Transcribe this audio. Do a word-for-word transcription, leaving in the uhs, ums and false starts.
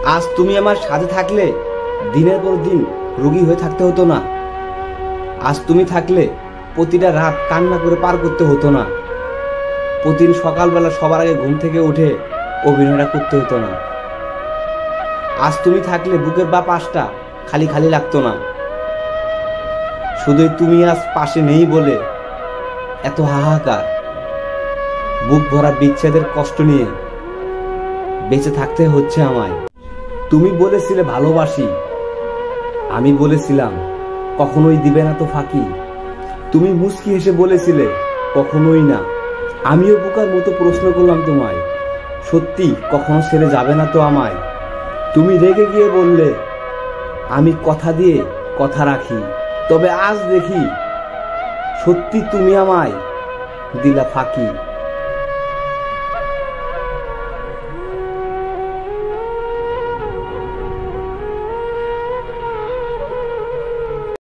আজ তুমি আমার সাথে থাকলে দিনের পর দিন রোগী হয়ে থাকতে হতো না। আজ তুমি থাকলে প্রতিটা রাত কান্না করে পার করতে হতো না। প্রতিদিন সকালবেলা সবার আগে ঘুম থেকে উঠে অভিনয়টা করতে হতো না। আজ তুমি থাকলে বুকের বা পাশটা খালি খালি লাগতো না। শুধুই তুমি আজ পাশে নেই বলে এত হাহাকার। বুক ভরা বিচ্ছেদের কষ্ট নিয়ে বেঁচে থাকতে হচ্ছে আমায়। তুমি বলেছিলে ভালোবাসি, আমি বলেছিলাম কখনোই দিবে না তো ফাঁকি। তুমি মুচকি হেসে বলেছিলে কখনোই না। আমিও বোকার মতো প্রশ্ন করলাম তোমায়, সত্যি কখনো ছেড়ে যাবে না তো আমায়? তুমি রেগে গিয়ে বললে আমি কথা দিয়ে কথা রাখি। তবে আজ দেখি সত্যি তুমি আমায় দিলা ফাঁকি।